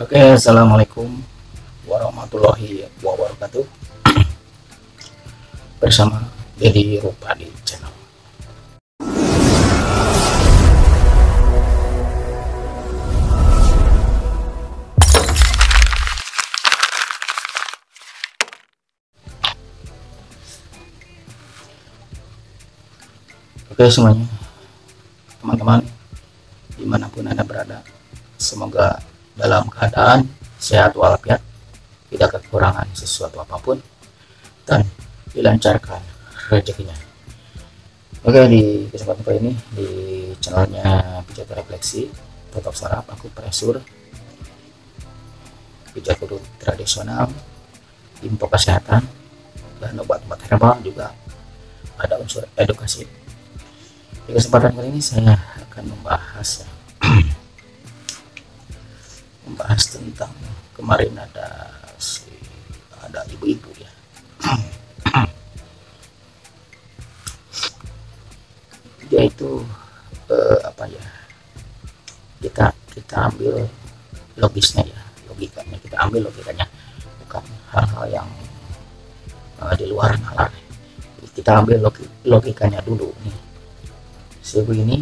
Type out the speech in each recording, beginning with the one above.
Oke, assalamualaikum warahmatullahi wabarakatuh. Bersama Dedi Rupa di channel. Oke semuanya, teman-teman dimanapun Anda berada, semoga dalam keadaan sehat walafiat, tidak kekurangan sesuatu apapun, dan dilancarkan rezekinya. Oke, di kesempatan kali ini di channelnya pijat refleksi, tetap saraf aku presur, pijat urut tradisional, info kesehatan, dan obat-obat herbal, juga ada unsur edukasi. Di kesempatan kali ini saya akan membahas tentang kemarin ada ibu-ibu ya. Dia itu apa ya, kita ambil logisnya ya, logikanya kita ambil logikanya, bukan hal-hal yang di luar nalar. Kita ambil logikanya dulu nih. Si ibu ini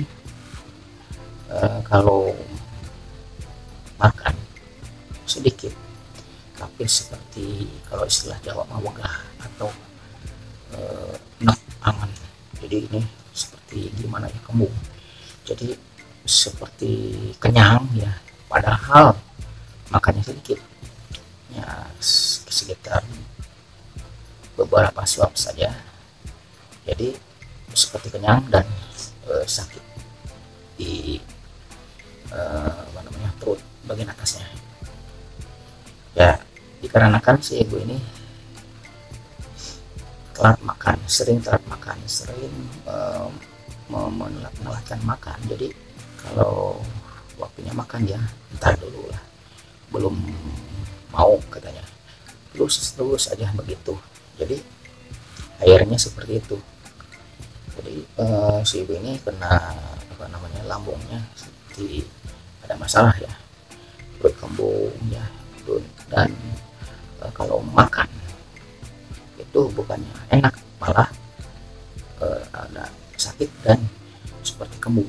kalau makan sedikit, tapi seperti kalau istilah Jawa wegah atau enak angan. Jadi ini seperti gimana ya, kembung. Jadi seperti kenyang ya, padahal makannya sedikit ya, sekitar beberapa suap saja. Jadi seperti kenyang dan sakit di perut bagian atasnya ya, dikarenakan si ibu ini sering telat makan, sering menelatkan makan. Jadi kalau waktunya makan ya ntar dulu lah, belum mau katanya, terus aja begitu. Jadi akhirnya seperti itu. Jadi si ibu ini kena lambungnya seperti ada masalah ya, perut kembung ya, dan kalau makan itu bukannya enak, malah ada sakit dan seperti kembung,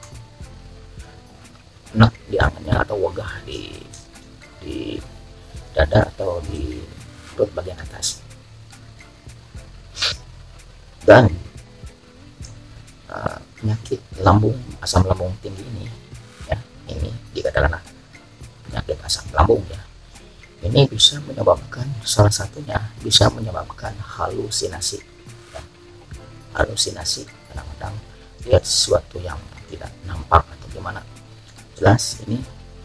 enak di angannya atau wegah di dada atau di perut bagian atas. Dan penyakit asam lambung tinggi ini ya, ini dikatakan penyakit asam lambung ya, ini bisa menyebabkan, salah satunya bisa menyebabkan halusinasi ya. Halusinasi, kadang-kadang lihat sesuatu yang tidak nampak atau gimana. Jelas ini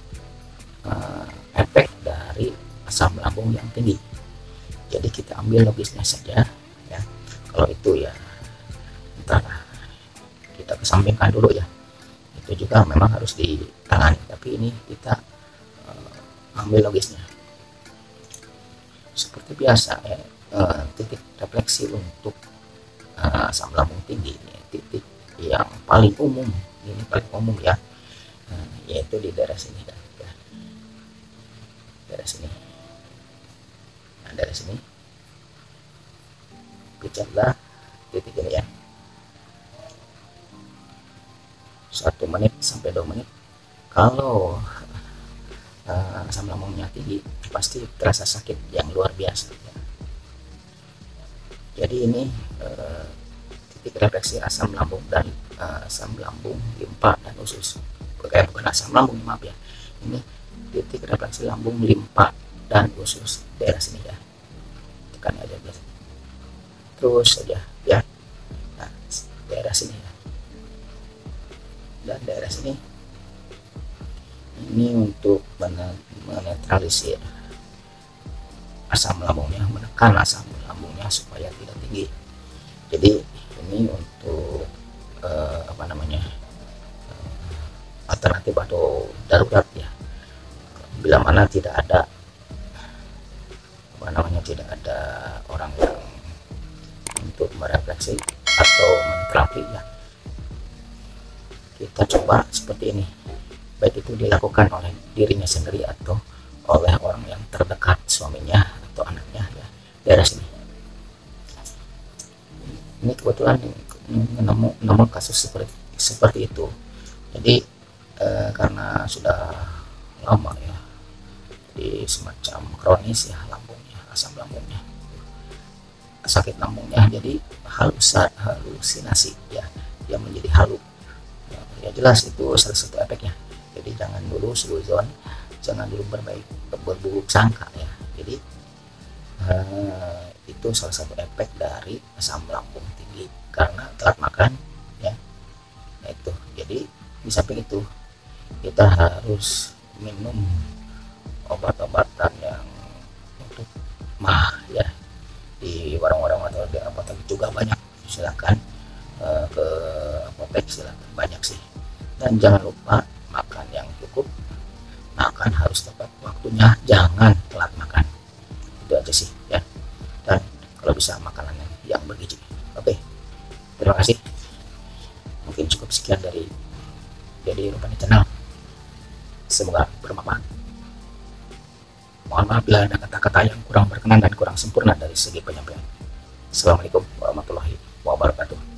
efek dari asam lambung yang tinggi. Jadi kita ambil logisnya saja ya, kalau itu ya entar kita kesampingkan dulu ya, itu juga memang harus ditangani, tapi ini kita ambil logisnya seperti biasa ya. Titik refleksi untuk asam lambung tinggi ini titik yang paling umum, ini paling umum ya, yaitu di daerah sini ya. Daerah sini, nah daerah sini pijatlah titik ini ya, 1 menit sampai 2 menit. Kalau asam lambungnya tinggi pasti terasa sakit yang luar biasa ya. Jadi ini titik refleksi asam lambung dan asam lambung, limpa dan usus. Bukan asam lambung, maaf ya, ini titik refleksi lambung, limpa dan usus, daerah sini ya, tekan aja biasa terus saja ya. Nah, daerah sini ya, dan daerah sini ini untuk menetralisir asam lambungnya, menekan asam lambungnya supaya tidak tinggi. Jadi ini untuk alternatif atau darurat ya, bila mana tidak ada orang yang untuk merefleksi atau menterapi ya, kita coba seperti ini, baik itu dilakukan oleh dirinya sendiri atau oleh orang yang terdekat, suaminya atau anaknya ya, daerah sini. Ini kebetulan nemu kasus seperti itu. Jadi karena sudah lama ya, jadi semacam kronis ya lambungnya, asam lambungnya, sakit lambungnya, jadi halusinasi ya, yang menjadi halu ya, jelas itu salah satu efeknya. Jadi jangan dulu suzon, jangan dulu berburuk sangka ya. Jadi itu salah satu efek dari asam lambung tinggi karena telat makan ya. Nah itu, jadi di samping itu kita harus minum obat-obatan yang untuk mah ya, di warung-warung atau di apotek juga banyak, silakan ke apotek, silakan, banyak sih. Dan jangan lupa makan yang cukup, makan harus tepat waktunya, jangan telat makan. Itu aja sih ya, dan kalau bisa makanan yang bergizi. Oke, terima kasih. Mungkin cukup sekian dari Dedi Rupani Channel, semoga bermanfaat. Mohon maaf bila ada kata-kata yang kurang berkenan dan kurang sempurna dari segi penyampaian. Assalamualaikum warahmatullahi wabarakatuh.